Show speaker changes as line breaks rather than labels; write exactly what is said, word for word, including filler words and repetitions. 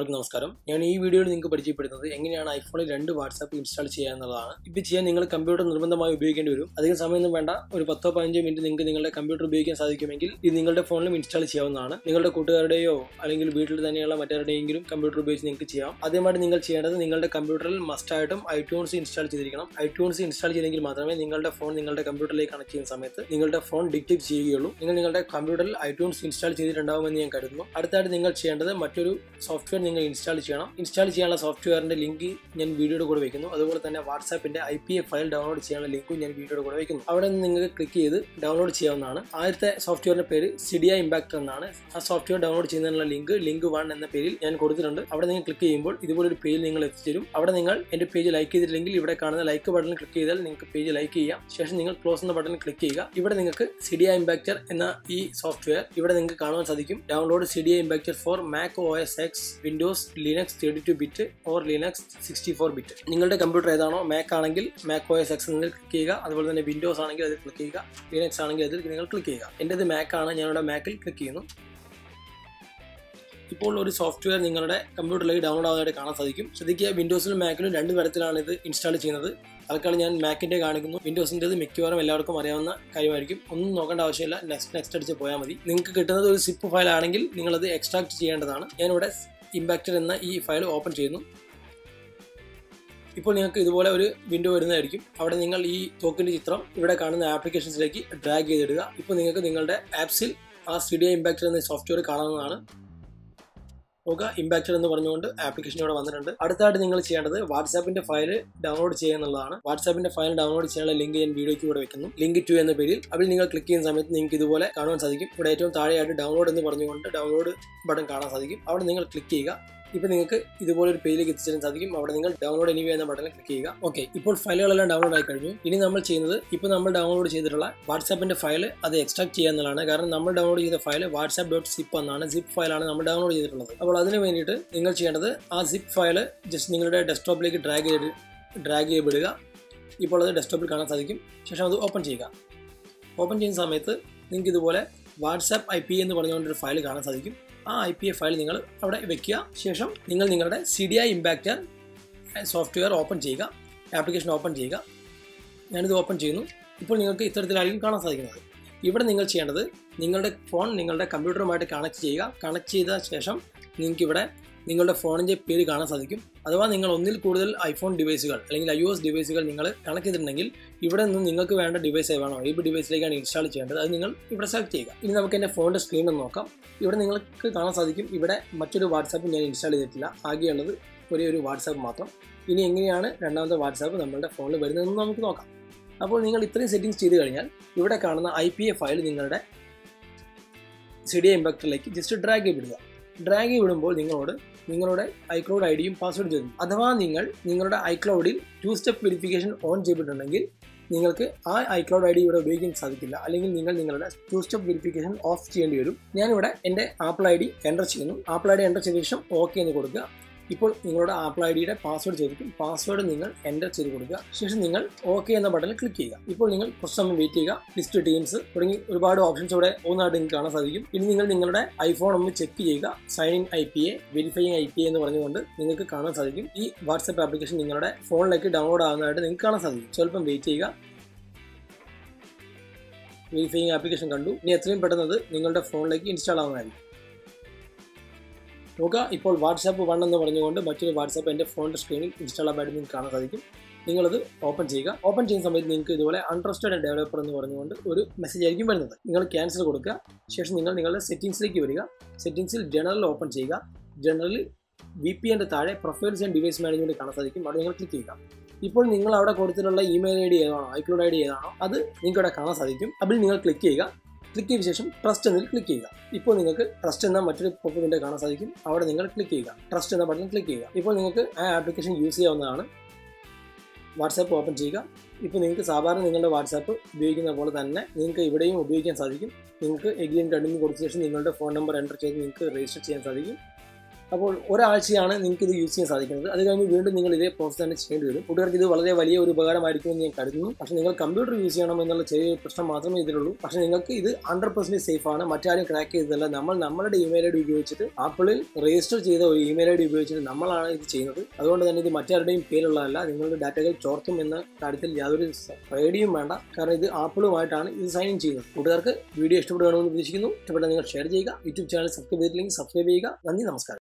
എല്ലാവർക്കും നമസ്കാരം. ഞാൻ ഈ വീഡിയോയിൽ നിങ്ങൾക്ക് പരിചയപ്പെടുത്തുന്നത് എങ്ങനെയാണ് ഐഫോണിൽ രണ്ട് വാട്സാപ്പ് ഇൻസ്റ്റാൾ ചെയ്യുക എന്നുള്ളതാണ്. ഇപ്പോൾ ചെയ്യാൻ നിങ്ങൾ കമ്പ്യൂട്ടർ നിർബന്ധമായി ഉപയോഗിക്കേണ്ടി വരും. അധികം സമയമൊന്നും വേണ്ട, ഒരു പത്തോ പതിനഞ്ചോ മിനിറ്റ് നിങ്ങൾക്ക് നിങ്ങളുടെ കമ്പ്യൂട്ടർ ഉപയോഗിക്കാൻ സാധിക്കുമെങ്കിൽ ഇത് നിങ്ങളുടെ ഫോണിലും ഇൻസ്റ്റാൾ ചെയ്യാവുന്നതാണ്. നിങ്ങളുടെ കൂട്ടുകാരുടെയോ അല്ലെങ്കിൽ വീട്ടിൽ തന്നെയുള്ള മറ്റാരുടെയെങ്കിലും കമ്പ്യൂട്ടർ ഉപയോഗിച്ച് നിങ്ങൾക്ക് ചെയ്യാം. ആദ്യമായിട്ട് നിങ്ങൾ ചെയ്യേണ്ടത് നിങ്ങളുടെ കമ്പ്യൂട്ടറിൽ മസ്റ്റായിട്ടും ഐട്യൂൺസ് ഇൻസ്റ്റാൾ ചെയ്തിരിക്കണം. ഐട്യൂൺസ് ഇൻസ്റ്റാൾ ചെയ്തെങ്കിൽ മാത്രമേ നിങ്ങളുടെ ഫോൺ നിങ്ങളുടെ കമ്പ്യൂട്ടറിലേക്ക് കണക്ട് ചെയ്യുന്ന സമയത്ത് നിങ്ങളുടെ ഫോൺ ഡിറ്റക്ട് ചെയ്യുകയുള്ളൂ. നിങ്ങൾ നിങ്ങളുടെ കമ്പ്യൂട്ടറിൽ ഐട്യൂൺസ് ഇൻസ്റ്റാൾ ചെയ്തിട്ടുണ്ടാവുമെന്ന് ഞാൻ കരുതുന്നു. അടുത്തായിട്ട് നിങ്ങൾ ചെയ്യേണ്ടത് മറ്റൊരു സോഫ്റ്റ്വെയർ നിങ്ങൾ ഇൻസ്റ്റാൾ ചെയ്യണം. ഇൻസ്റ്റാൾ ചെയ്യാനുള്ള സോഫ്റ്റ്വെയറിന്റെ ലിങ്ക് ഞാൻ വീഡിയോയുടെ കൂടെ വയ്ക്കുന്നു. അതുപോലെ തന്നെ വാട്സാപ്പിന്റെ I P A file download ചെയ്യാനുള്ള ലിങ്കും ഞാൻ വീഡിയോയുടെ കൂടെ വയ്ക്കുന്നു. അവിടെ നിന്ന് നിങ്ങൾക്ക് ക്ലിക്ക് ചെയ്ത് ഡൗൺലോഡ് ചെയ്യാവുന്നതാണ്. ആദ്യത്തെ സോഫ്റ്റ്വെയറിന്റെ പേര് സിഡിയ ഇമ്പാക്ടർ എന്നാണ്. ആ സോഫ്റ്റ്വെയർ ഡൗൺലോഡ് ചെയ്യുന്നതിനുള്ള ലിങ്ക് ലിങ്ക് വൺ എന്ന പേരിൽ ഞാൻ കൊടുത്തിട്ടുണ്ട്. അവിടെ നിങ്ങൾ ക്ലിക്ക് ചെയ്യുമ്പോൾ ഇതുപോലൊരു പേജിൽ നിങ്ങൾ എത്തിച്ചേരും. അവിടെ നിങ്ങൾ എന്റെ പേജ് ലൈക്ക് ചെയ്തിട്ടില്ലെങ്കിൽ ഇവിടെ കാണുന്ന ലൈക്ക് ബട്ടണിൽ ക്ലിക്ക് ചെയ്താൽ നിങ്ങൾക്ക് പേജ് ലൈക്ക് ചെയ്യാം. ശേഷം നിങ്ങൾ ക്ലോസ് എന്ന ബട്ടണിൽ ക്ലിക്ക് ചെയ്യുക. ഇവിടെ നിങ്ങൾക്ക് സിഡിയ ഇമ്പാക്ടർ എന്ന ഈ സോഫ്റ്റ്വെയർ ഇവിടെ നിങ്ങൾക്ക് കാണുവാൻ സാധിക്കും. Download Cydia Impactor for Mac O S X, Windows, Linux thirty two bit or Linux sixty four bit. നിങ്ങളുടെ കമ്പ്യൂട്ടർ ഏതാണോ, മാക് ആണെങ്കിൽ മാക് ഒ എസ് എക്സ് നിങ്ങൾ ക്ലിക്ക് ചെയ്യുക. അതുപോലെ തന്നെ വിൻഡോസ് ആണെങ്കിൽ അതിൽ ക്ലിക്ക് ചെയ്യുക. ലിനക്സ് ആണെങ്കിൽ അതിൽ നിങ്ങൾ ക്ലിക്ക് ചെയ്യുക. എൻ്റെത് മാക് ആണ്, ഞാനിവിടെ മാക്കിൽ ക്ലിക്ക് ചെയ്യുന്നു. ഇപ്പോൾ ഒരു സോഫ്റ്റ്വെയർ നിങ്ങളുടെ കമ്പ്യൂട്ടറിലേക്ക് ഡൗൺലോഡ് ആവുന്നതായിട്ട് കാണാൻ സാധിക്കും. ശ്രദ്ധിക്കുക, വിൻഡോസിലും മാക്കിലും രണ്ട് തരത്തിലാണ് ഇത് ഇൻസ്റ്റാൾ ചെയ്യുന്നത്. തൽക്കാലം ഞാൻ മാക്കിൻ്റെ കാണിക്കുന്നു. വിൻഡോസിൻ്റെത് മിക്കവാറും എല്ലാവർക്കും അറിയാവുന്ന കാര്യമായിരിക്കും. ഒന്നും നോക്കേണ്ട ആവശ്യമില്ല. നെക്സ്റ്റ് നെക്സ്റ്റ് അടിച്ച് പോയാൽ മതി. നിങ്ങൾക്ക് കിട്ടുന്നത് ഒരു സിപ്പ് ഫയൽ ആണെങ്കിൽ നിങ്ങളത് എക്സ്ട്രാക്ട് ചെയ്യേണ്ടതാണ്. ഞാനിവിടെ ഇമ്പാക്ടർ എന്ന ഈ ഫയൽ ഓപ്പൺ ചെയ്യുന്നു. ഇപ്പോൾ നിങ്ങൾക്ക് ഇതുപോലെ ഒരു വിൻഡോ വരുന്നതായിരിക്കും. അവിടെ നിങ്ങൾ ഈ തോക്കിൻ്റെ ചിത്രം ഇവിടെ കാണുന്ന ആപ്ലിക്കേഷൻസിലേക്ക് ഡ്രാഗ് ചെയ്തിടുക. ഇപ്പോൾ നിങ്ങൾക്ക് നിങ്ങളുടെ ആപ്സിൽ ആ സിഡിയ ഇമ്പാക്ടർ എന്ന സോഫ്റ്റ്വെയർ കാണാവുന്നതാണ്. നോക്കുക, ഇമ്പാക്ടർ എന്ന് പറഞ്ഞുകൊണ്ട് ആപ്ലിക്കേഷൻ ഇവിടെ വന്നിട്ടുണ്ട്. അടുത്തായിട്ട് നിങ്ങൾ ചെയ്യേണ്ടത് വാട്സാപ്പിന്റെ ഫയൽ ഡൗൺലോഡ് ചെയ്യുക എന്നുള്ളതാണ്. വാട്സാപ്പിന്റെ ഫയൽ ഡൗൺലോഡ് ചെയ്യാനുള്ള ലിങ്ക് ഞാൻ വീഡിയോയ്ക്ക് ഇവിടെ വെക്കുന്നു. ലിങ്ക് ടു എന്ന പേരിൽ അതിൽ നിങ്ങൾ ക്ലിക്ക് ചെയ്യുന്ന സമയത്ത് നിങ്ങൾക്ക് ഇതുപോലെ കാണാൻ സാധിക്കും. ഇവിടെ ഏറ്റവും താഴെയായിട്ട് ഡൗൺലോഡ് എന്ന് പറഞ്ഞുകൊണ്ട് ഡൗൺലോഡ് ബട്ടൺ കാണാൻ സാധിക്കും. അവിടെ നിങ്ങൾ ക്ലിക്ക് ചെയ്യുക. ഇപ്പോൾ നിങ്ങൾക്ക് ഇതുപോലെ ഒരു പേജിലേക്ക് എത്തിച്ചേരാൻ സാധിക്കും. അവിടെ നിങ്ങൾ ഡൗൺലോഡ് എനിവേ എന്ന ബട്ടണിൽ ക്ലിക്ക് ചെയ്യുക. ഓക്കെ, ഇപ്പോൾ ഫയലുകളെല്ലാം ഡൗൺലോഡ് ആയി കഴിഞ്ഞു. ഇനി നമ്മൾ ചെയ്യുന്നത് ഇപ്പോൾ നമ്മൾ ഡൗൺലോഡ് ചെയ്തിട്ടുള്ള വാട്സാപ്പിന്റെ ഫയൽ അത് എക്സ്ട്രാക്ട് ചെയ്യുക എന്നുള്ളതാണ്. കാരണം നമ്മൾ ഡൗൺലോഡ് ചെയ്ത ഫയൽ വാട്സാപ്പ് ഡോട്ട് സിപ്പ് എന്നാണ്. സിപ്പ് ഫയലാണ് നമ്മൾ ഡൗൺലോഡ് ചെയ്തിട്ടുള്ളത്. അപ്പോൾ അതിന് വേണ്ടിയിട്ട് നിങ്ങൾ ചെയ്യേണ്ടത് ആ സിപ്പ് ഫയൽ ജസ്റ്റ് നിങ്ങളുടെ ഡെസ്ക്ടോപ്പിലേക്ക് ഡ്രാഗ് ചെയ്ത് ഡ്രാഗ് ചെയ്യപ്പെടുക. ഇപ്പോൾ അത് ഡെസ്ക്ടോപ്പിൽ കാണാൻ സാധിക്കും. ശേഷം അത് ഓപ്പൺ ചെയ്യുക. ഓപ്പൺ ചെയ്യുന്ന സമയത്ത് നിങ്ങൾക്ക് ഇതുപോലെ വാട്സാപ്പ് ഐ പി എന്ന് പറഞ്ഞുകൊണ്ടൊരു ഫയൽ കാണാൻ സാധിക്കും. ആ ഐ പി എ ഫയൽ നിങ്ങൾ അവിടെ വെക്കുക. ശേഷം നിങ്ങൾ നിങ്ങളുടെ സിഡിയ ഇമ്പാക്ടർ സോഫ്റ്റ്വെയർ ഓപ്പൺ ചെയ്യുക. ആപ്ലിക്കേഷൻ ഓപ്പൺ ചെയ്യുക. ഞാനിത് ഓപ്പൺ ചെയ്യുന്നു. ഇപ്പോൾ നിങ്ങൾക്ക് ഇത്തരത്തിലായിരിക്കും കാണാൻ സാധിക്കുന്നത്. ഇവിടെ നിങ്ങൾ ചെയ്യേണ്ടത് നിങ്ങളുടെ ഫോൺ നിങ്ങളുടെ കമ്പ്യൂട്ടറുമായിട്ട് കണക്ട് ചെയ്യുക. കണക്ട് ചെയ്ത ശേഷം നിങ്ങൾക്കിവിടെ നിങ്ങളുടെ ഫോണിൻ്റെ പേര് കാണാൻ സാധിക്കും. അഥവാ നിങ്ങൾ ഒന്നിൽ കൂടുതൽ ഐഫോൺ ഡിവൈസുകൾ അല്ലെങ്കിൽ ഐ ഒ എസ് ഡിവൈസുകൾ നിങ്ങൾ കണക്ട് ചെയ്തിട്ടുണ്ടെങ്കിൽ ഇവിടെ നിന്ന് നിങ്ങൾക്ക് വേണ്ട ഡിവൈസ് ഏതാണോ ഈ ഡിവൈസിലേക്കാണ് ഇൻസ്റ്റാൾ ചെയ്യേണ്ടത്. അത് നിങ്ങൾ ഇവിടെ സെലക്ട് ചെയ്യുക. ഇനി നമുക്ക് എൻ്റെ ഫോണിൻ്റെ സ്ക്രീൻ ഒന്ന് നോക്കാം. ഇവിടെ നിങ്ങൾക്ക് കാണാൻ സാധിക്കും ഇവിടെ മറ്റൊരു വാട്സാപ്പ് ഞാൻ ഇൻസ്റ്റാൾ ചെയ്തിട്ടില്ല. ആകെയുള്ളത് ഒരേ ഒരു വാട്സാപ്പ് മാത്രം. ഇനി എങ്ങനെയാണ് രണ്ടാമത്തെ വാട്സാപ്പ് നമ്മളുടെ ഫോണിൽ വരുന്നതെന്ന് നമുക്ക് നോക്കാം. അപ്പോൾ നിങ്ങൾ ഇത്രയും സെറ്റിംഗ്സ് ചെയ്ത് കഴിഞ്ഞാൽ ഇവിടെ കാണുന്ന ഐ പി എ ഫയൽ നിങ്ങളുടെ സിഡിയ ഇമ്പാക്ടറിലേക്ക് ജസ്റ്റ് ഡ്രാഗ് ചെയ്തിടുക. ഡ്രാഗ് ചെയ്തിടുമ്പോൾ നിങ്ങളോട് നിങ്ങളുടെ ഐക്ലൗഡ് ഐ ഡിയും പാസ്വേഡ് ചോദിക്കും. അഥവാ നിങ്ങൾ നിങ്ങളുടെ ഐക്ലൗഡിൽ ടു സ്റ്റെപ്പ് വെരിഫിക്കേഷൻ ഓൺ ചെയ്തിട്ടുണ്ടെങ്കിൽ നിങ്ങൾക്ക് ആ ഐക്ലൗഡ് ഐ ഡി ഇവിടെ ഉപയോഗിക്കാൻ സാധിക്കില്ല. അല്ലെങ്കിൽ നിങ്ങൾ നിങ്ങളുടെ ടു സ്റ്റെപ്പ് വെരിഫിക്കേഷൻ ഓഫ് ചെയ്യേണ്ടി വരും. ഞാനിവിടെ എൻ്റെ ആപ്പിൾ ഐ ഡി എൻ്റർ ചെയ്യുന്നു. ആപ്പിൾ ഐ ഡി എൻ്റർ ചെയ്ത ശേഷം ഓക്കെ എന്ന് കൊടുക്കുക. ഇപ്പോൾ നിങ്ങളുടെ ആപ്പിൾ ഐ ഡിയുടെ പാസ്വേഡ് ചോദിക്കും. പാസ്വേഡ് നിങ്ങൾ എൻ്റർ ചെയ്ത് കൊടുക്കുക. ശേഷം നിങ്ങൾ ഓക്കെ എന്ന ബട്ടണിൽ ക്ലിക്ക് ചെയ്യുക. ഇപ്പോൾ നിങ്ങൾ കുറച്ച് സമയം വെയിറ്റ് ചെയ്യുക. ലിസ്റ്റ്, ടീംസ് തുടങ്ങി ഒരുപാട് ഓപ്ഷൻസ് ഇവിടെ ഒന്നായിട്ട് നിങ്ങൾക്ക് കാണാൻ സാധിക്കും. ഇനി നിങ്ങൾ നിങ്ങളുടെ ഐഫോൺ ഒന്ന് ചെക്ക് ചെയ്യുക. Sign in I P A, verifying I P A എന്ന് പറഞ്ഞുകൊണ്ട് നിങ്ങൾക്ക് കാണാൻ സാധിക്കും ഈ വാട്സാപ്പ് ആപ്ലിക്കേഷൻ നിങ്ങളുടെ ഫോണിലേക്ക് ഡൗൺലോഡ് ആകുന്നതായിട്ട് നിങ്ങൾക്ക് കാണാൻ സാധിക്കും. സ്വല്പം വെയിറ്റ് ചെയ്യുക. വെരിഫൈയിങ് ആപ്ലിക്കേഷൻ കണ്ടു. ഇനി എത്രയും പെട്ടെന്ന് നിങ്ങളുടെ ഫോണിലേക്ക് ഇൻസ്റ്റാൾ ആവുന്നതായിരിക്കും. നോക്കുക, ഇപ്പോൾ വാട്സാപ്പ് വൺ എന്ന് പറഞ്ഞുകൊണ്ട് മറ്റൊരു വാട്സാപ്പ് എൻ്റെ ഫോണിൻ്റെ സ്ക്രീനിൽ ഇൻസ്റ്റാൾ ആയിട്ട് നിങ്ങൾക്ക് കാണാൻ സാധിക്കും. നിങ്ങളത് ഓപ്പൺ ചെയ്യുക. ഓപ്പൺ ചെയ്യുന്ന സമയത്ത് നിങ്ങൾക്ക് ഇതുപോലെ അൺട്രസ്റ്റഡ് ഡെവലപ്പർ എന്ന് പറഞ്ഞുകൊണ്ട് ഒരു മെസ്സേജ് ആയിരിക്കും വരുന്നത്. നിങ്ങൾ ക്യാൻസൽ കൊടുക്കുക. ശേഷം നിങ്ങൾ നിങ്ങളുടെ സെറ്റിംഗ്സിലേക്ക് വരിക. സെറ്റിംഗ്സിൽ ജനറൽ ഓപ്പൺ ചെയ്യുക. ജനറലിൽ വി പി എൻ്റെ താഴെ പ്രൊഫൈൽസ് ആൻഡ് ഡിവൈസ് മാനേജ്മെൻറ്റ് കാണാൻ സാധിക്കും. അവിടെ നിങ്ങൾ ക്ലിക്ക് ചെയ്യുക. ഇപ്പോൾ നിങ്ങൾ അവിടെ കൊടുത്തിട്ടുള്ള ഇമെയിൽ ഐ ഡി ഏതാണോ, ഐക്ലൗഡ് ഐ ഡി ഏതാണോ അത് നിങ്ങൾക്ക് ഇവിടെ കാണാൻ സാധിക്കും. അതിൽ നിങ്ങൾ ക്ലിക്ക് ചെയ്യുക. ക്ലിക്ക് ചെയ്ത ശേഷം ട്രസ്റ്റ് എന്നതിൽ ക്ലിക്ക് ചെയ്യുക. ഇപ്പോൾ നിങ്ങൾക്ക് ട്രസ്റ്റ് എന്ന മറ്റൊരു പോപ്പ് വിൻഡോ കാണാൻ സാധിക്കും. അവിടെ നിങ്ങൾ ക്ലിക്ക് ചെയ്യുക. ട്രസ്റ്റ് എന്ന ബട്ടൺ ക്ലിക്ക് ചെയ്യുക. ഇപ്പോൾ നിങ്ങൾക്ക് ആ ആപ്ലിക്കേഷൻ യൂസ് ചെയ്യാവുന്നതാണ്. വാട്സാപ്പ് ഓപ്പൺ ചെയ്യുക. ഇപ്പോൾ നിങ്ങൾക്ക് സാധാരണ നിങ്ങളുടെ വാട്സാപ്പ് ഉപയോഗിക്കുന്ന പോലെ തന്നെ നിങ്ങൾക്ക് ഇവിടെയും ഉപയോഗിക്കാൻ സാധിക്കും. നിങ്ങൾക്ക് എഗ്രി ആൻഡ് കണ്ടിന്യൂ കൊടുത്ത ശേഷം നിങ്ങളുടെ ഫോൺ നമ്പർ എൻ്റർ ചെയ്ത് നിങ്ങൾക്ക് രജിസ്റ്റർ ചെയ്യാൻ സാധിക്കും. അപ്പോൾ ഒരാഴ്ചയാണ് നിങ്ങൾക്ക് ഇത് യൂസ് ചെയ്യാൻ സാധിക്കുന്നത്. അത് കഴിഞ്ഞ് വീണ്ടും നിങ്ങൾ ഇതേ പ്രോസസ് തന്നെ ചെയ്യേണ്ടി വരും. കൂട്ടുകാർക്ക് ഇത് വളരെ വലിയ ഒരു ഉപകാരമായിരിക്കുമെന്ന് ഞാൻ കരുതുന്നു. പക്ഷേ നിങ്ങൾ കമ്പ്യൂട്ടർ യൂസ് ചെയ്യണം എന്നുള്ള ചെറിയ പ്രശ്നം മാത്രമേ ഇതിലുള്ളൂ. പക്ഷേ നിങ്ങൾക്ക് ഇത് ഹൺഡ്രഡ് പെർസെന്റ് സേഫ് ആണ്. മറ്റാരും ക്രാക്ക് ചെയ്തതല്ല. നമ്മൾ നമ്മളുടെ ഇമെയിൽ ഐ ഡി ഉപയോഗിച്ചിട്ട് ആപ്പിളിൽ രജിസ്റ്റർ ചെയ്ത ഒരു ഇമെയിൽ ഐ ഡി ഉപയോഗിച്ചിട്ട് നമ്മളാണ് ഇത് ചെയ്യുന്നത്. അതുകൊണ്ട് തന്നെ ഇത് മറ്റാരുടെയും പേരുള്ളതല്ല. നിങ്ങളുടെ ഡാറ്റകൾ ചോർത്തും എന്ന കാര്യത്തിൽ യാതൊരു പേടിയും വേണ്ട. കാരണം ഇത് ആപ്പിളുമായിട്ടാണ് ഇത് സൈൻ ഇൻ ചെയ്യുന്നത്. കൂട്ടുകാർക്ക് വീഡിയോ ഇഷ്ടപ്പെടുകയാണെന്ന് പ്രതീക്ഷിക്കുന്നു. ഇഷ്ടപ്പെട്ടാൽ നിങ്ങൾ ഷെയർ ചെയ്യുക. യൂട്യൂബ് ചാനൽ സബ്സ്ക്രൈബ് ചെയ്തില്ലെങ്കിൽ സബ്സ്ക്രൈബ് ചെയ്യുക. നന്ദി, നമസ്കാരം.